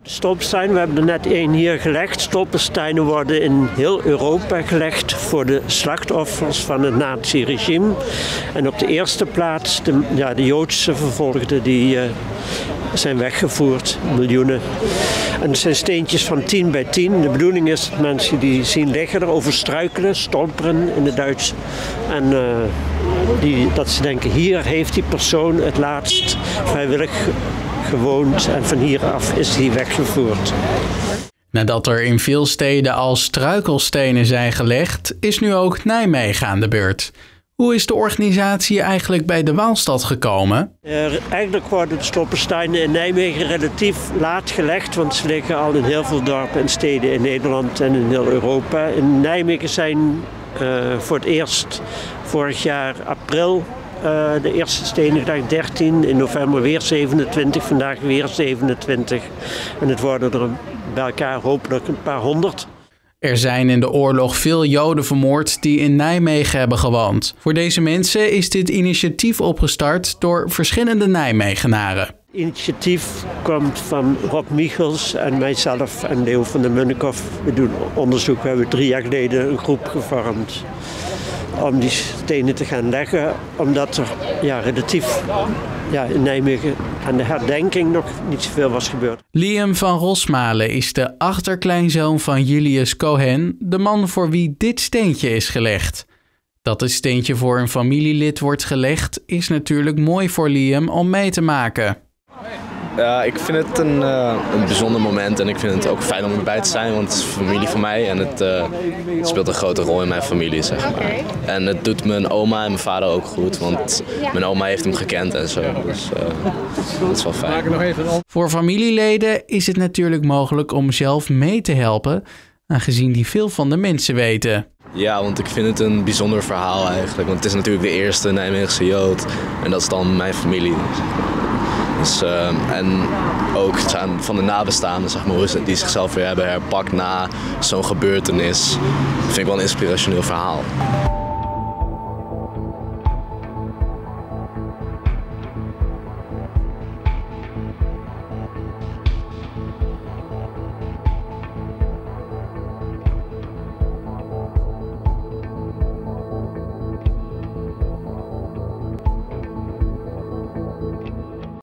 Stolperstein, we hebben er net één hier gelegd. Stolpersteinen worden in heel Europa gelegd voor de slachtoffers van het nazi-regime. En op de eerste plaats de Joodse vervolgden die zijn weggevoerd, miljoenen. En het zijn steentjes van 10 bij 10. De bedoeling is dat mensen die zien liggen erover struikelen, stolperen in het Duits. En dat ze denken, hier heeft die persoon het laatst vrijwillig gewoond en van hieraf is hij weggevoerd. Nadat er in veel steden al struikelstenen zijn gelegd, is nu ook Nijmegen aan de beurt. Hoe is de organisatie eigenlijk bij de Waalstad gekomen? Eigenlijk worden de stolpersteinen in Nijmegen relatief laat gelegd, want ze liggen al in heel veel dorpen en steden in Nederland en in heel Europa. In Nijmegen zijn voor het eerst vorig jaar april de eerste stenen gelegd, 13, in november weer 27, vandaag weer 27. En het worden er bij elkaar hopelijk een paar honderd. Er zijn in de oorlog veel Joden vermoord die in Nijmegen hebben gewoond. Voor deze mensen is dit initiatief opgestart door verschillende Nijmegenaren. Het initiatief komt van Rob Michels en mijzelf en Leo van der Munnekhoff. We doen onderzoek. We hebben 3 jaar geleden een groep gevormd om die stenen te gaan leggen. Omdat er relatief in Nijmegen aan de herdenking nog niet zoveel was gebeurd. Liam van Rosmalen is de achterkleinzoon van Julius Cohen, de man voor wie dit steentje is gelegd. Dat het steentje voor een familielid wordt gelegd is natuurlijk mooi voor Liam om mee te maken. Ja, ik vind het een bijzonder moment en ik vind het ook fijn om erbij te zijn, want het is familie van mij en het speelt een grote rol in mijn familie, zeg maar. En het doet mijn oma en mijn vader ook goed, want mijn oma heeft hem gekend en zo, dus dat is wel fijn. Voor familieleden is het natuurlijk mogelijk om zelf mee te helpen, aangezien die veel van de mensen weten. Ja, want ik vind het een bijzonder verhaal eigenlijk, want het is natuurlijk de eerste Nijmeegse Jood en dat is dan mijn familie. Dus, en ook van de nabestaanden, zeg maar, die zichzelf weer hebben herpakt na zo'n gebeurtenis. Dat vind ik wel een inspirationeel verhaal.